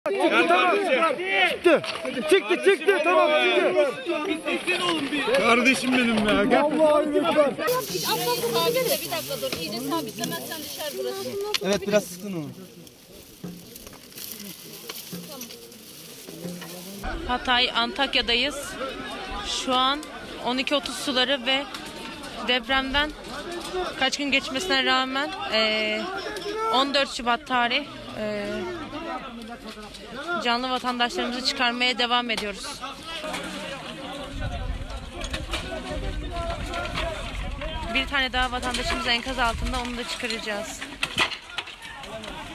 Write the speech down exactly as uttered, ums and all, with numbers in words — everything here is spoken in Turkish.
Çıktı, tamam. Çıktı. Çıktı, çıktı, tamam. Çıktı. Kardeşim benim ya. Gel. Allah'ım lütfen. Aslan sabit de bir dakika dur. İyice sabitlemezsen düşer burası. Evet, biraz sıkın onu. Hatay, Antakya'dayız. Şu an on iki otuz suları ve depremden kaç gün geçmesine rağmen on dört Şubat tarih canlı vatandaşlarımızı çıkarmaya devam ediyoruz. Bir tane daha vatandaşımız enkaz altında, onu da çıkaracağız.